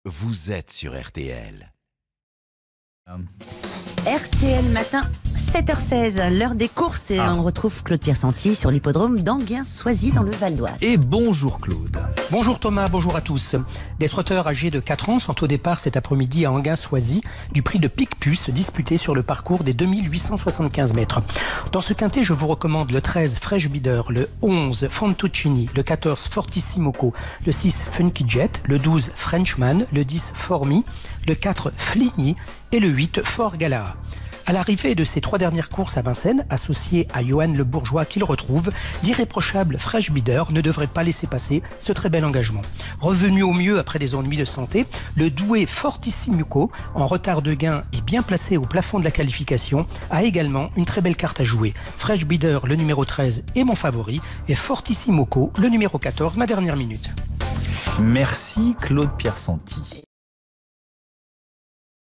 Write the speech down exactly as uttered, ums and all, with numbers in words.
Vous êtes sur R T L. R T L matin, sept heures seize, l'heure des courses et Ah. on retrouve Claude Piersanti sur l'hippodrome d'Anguin-Soisy dans le Val d'Oise. Et bonjour Claude. Bonjour Thomas, bonjour à tous. Des trotteurs âgés de quatre ans sont au départ cet après-midi à Anguin-Soisy du prix de Picpus disputé sur le parcours des deux mille huit cent soixante-quinze mètres. Dans ce quintet, je vous recommande le treize Fresh Bidder, le onze Fantuccini, le quatorze Fortissimoco, le six Funky Jet, le douze Frenchman, le dix Formi, le quatre Fligny et le huit Fort Gala. À l'arrivée de ces trois dernières courses à Vincennes, associé à Johan Le Bourgeois qu'il retrouve, d'irréprochable Fresh Bidder ne devrait pas laisser passer ce très bel engagement. Revenu au mieux après des ennuis de santé, le doué Fortissimoco, en retard de gain et bien placé au plafond de la qualification, a également une très belle carte à jouer. Fresh Bidder, le numéro treize, est mon favori, et Fortissimoco, le numéro quatorze, ma dernière minute. Merci Claude Piersanti.